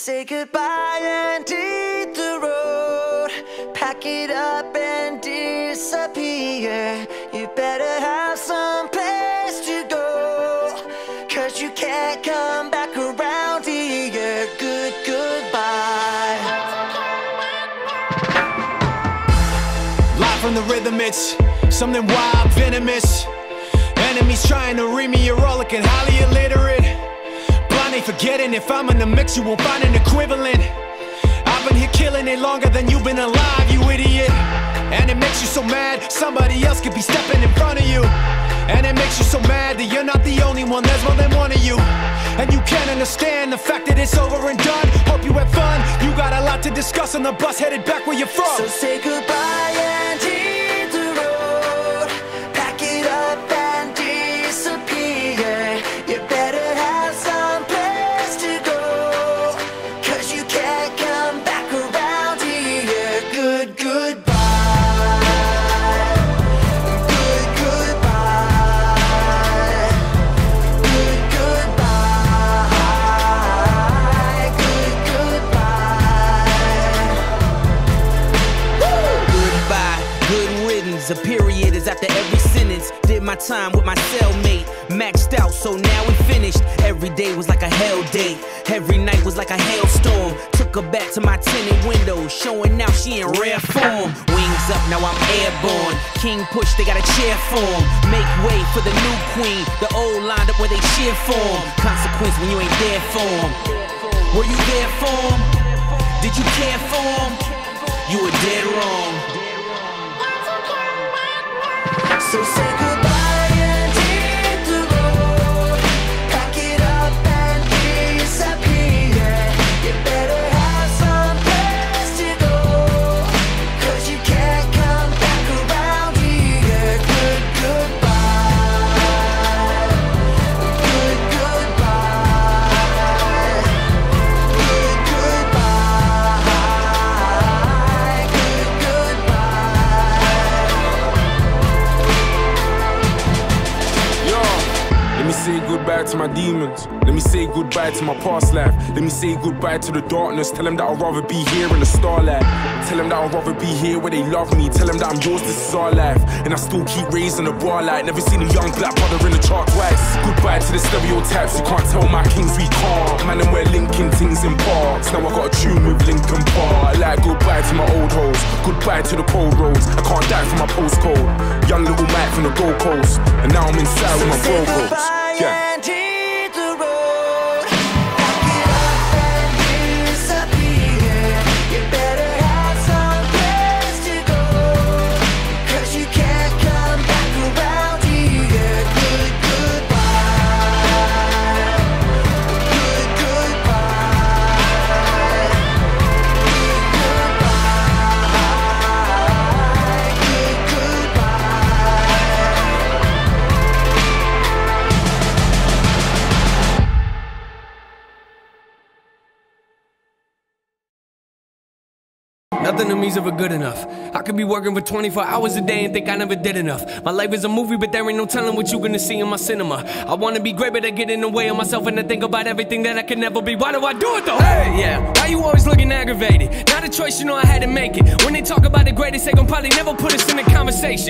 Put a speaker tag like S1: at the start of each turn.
S1: say goodbye and hit the road. Pack it up and disappear. You better have some place to go, 'cause you can't come back around here. Goodbye.
S2: Live from the rhythm, it's something wild, venomous. Enemies trying to read me, you're all looking highly illiterate. Blind ain't forgetting, if I'm in the mix you won't find an equivalent. I've been here killing it longer than you've been alive, you idiot. And it makes you so mad, somebody else could be stepping in front of you. And it makes you so mad that you're not the only one, there's more than one of you. And you can't understand the fact that it's over and done. Hope you had fun, you got a lot to discuss on the bus headed back where you're from.
S1: So say goodbye and hit the road. Pack it up and disappear. You better have some place to go, 'cause you can't come back around here. Goodbye.
S3: A period is after every sentence. Did my time with my cellmate, maxed out, so now we finished. Every day was like a hell day, every night was like a hailstorm. Took her back to my tinted window, showing now she in rare form. Wings up, now I'm airborne. King push, they got a chair for him. Make way for the new queen. The old lined up where they cheer for him. Consequence when you ain't there for him. Were you there for him? Did you care for him? You were dead wrong.
S1: So say goodbye and hit the road. Pack it up and disappear. You better have some place to go, 'cause you can't come back around here. Goodbye. Goodbye.
S4: Let me say goodbye to my demons. Let me say goodbye to my past life. Let me say goodbye to the darkness. Tell them that I'd rather be here in the starlight. Tell them that I'd rather be here where they love me. Tell them that I'm yours, this is our life. And I still keep raising the bar like never seen a young black brother in the chart twice. Goodbye to the stereotypes, you can't tell my kings we can't. Man, and we're Linkin things in parks. Now I got a tune with Linkin Park. Like goodbye to my old hoes. Goodbye to the cold roads. I can't die from my postcode. Young little Mike from the Gold Coast. And now I'm inside with my bro goes.
S1: And hit the road. Pack it up and disappear. You better have some place to go, 'cause you can't come back around here. Goodbye.
S5: Nothing to me is ever good enough. I could be working for 24 hours a day and think I never did enough. My life is a movie, but there ain't no telling what you gonna see in my cinema. I wanna be great, but I get in the way of myself and I think about everything that I can never be. Why do I do it though? Hey, yeah. Why you always looking aggravated? Not a choice, you know I had to make it. When they talk about the greatest, they gon' probably never put us in a conversation.